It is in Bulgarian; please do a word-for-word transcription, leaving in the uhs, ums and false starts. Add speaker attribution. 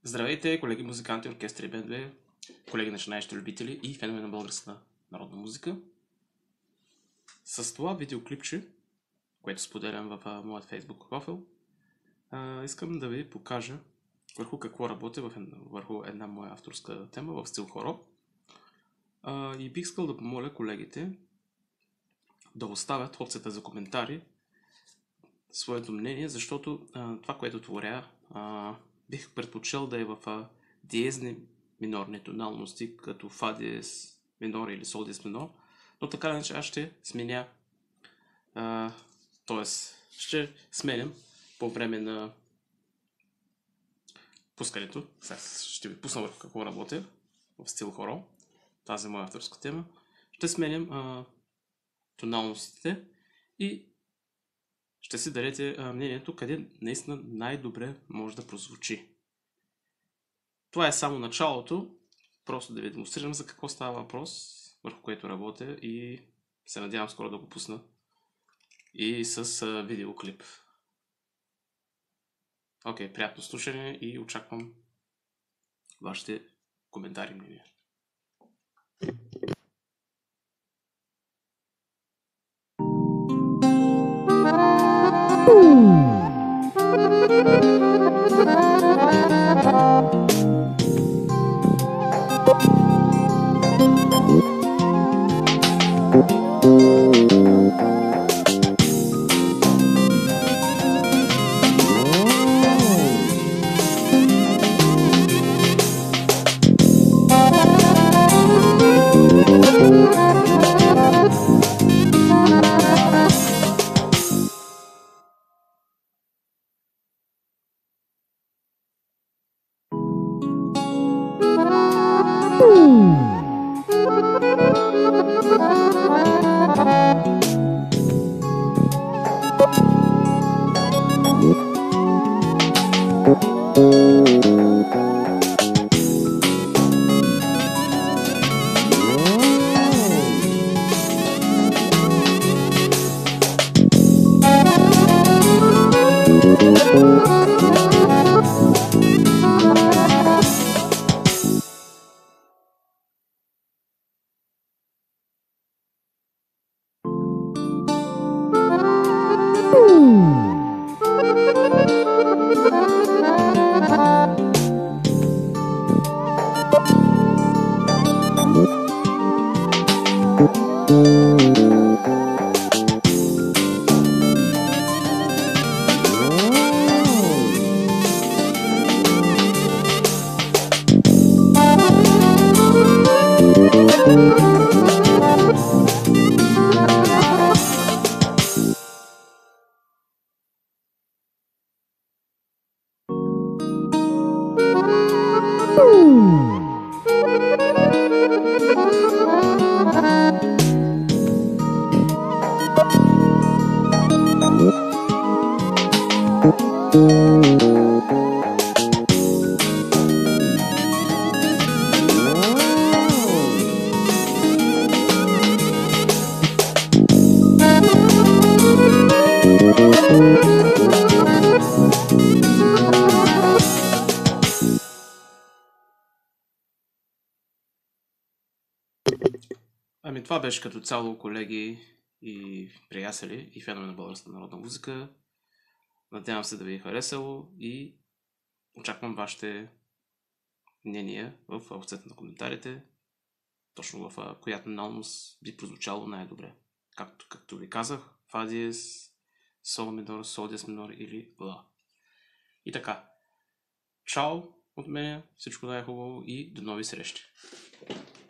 Speaker 1: Здравейте, колеги музиканти, оркестри, бендове, колеги начинаещи любители и фенове на българската народна музика. С това видеоклипче, което споделям в а, моят Facebook профил, а, искам да ви покажа върху какво работя в една, върху една моя авторска тема в стил хоро. А, и бих искал да помоля колегите да оставят опцията за коментари своето мнение, защото а, това, което творя, а, бих предпочел да е в а, диезни минорни тоналности, като фа диез минор или сол диез минор, но така иначе аз ще сменя, а, т.е. ще сменям по време на пускането. Сега ще ви пусна върху какво работя в стил хоро, тази е моя авторска тема. Ще сменям а, тоналностите и ще си дадете а, мнението къде наистина най-добре може да прозвучи. Това е само началото, просто да ви демонстрирам за какво става въпрос, върху което работя и се надявам скоро да го пусна и с а, видеоклип. Окей, приятно слушане и очаквам вашите коментари и мнения. Ами това беше като цяло, колеги и приятели и фенове на българската народна музика. Надявам се да ви е харесало и очаквам вашите мнения в опцията на коментарите, точно в която тоналност би прозвучало най-добре. Както, както ви казах, фа диез, сол минор, сол диез минор или ла. И така, чао от мен, всичко най-хубаво и до нови срещи!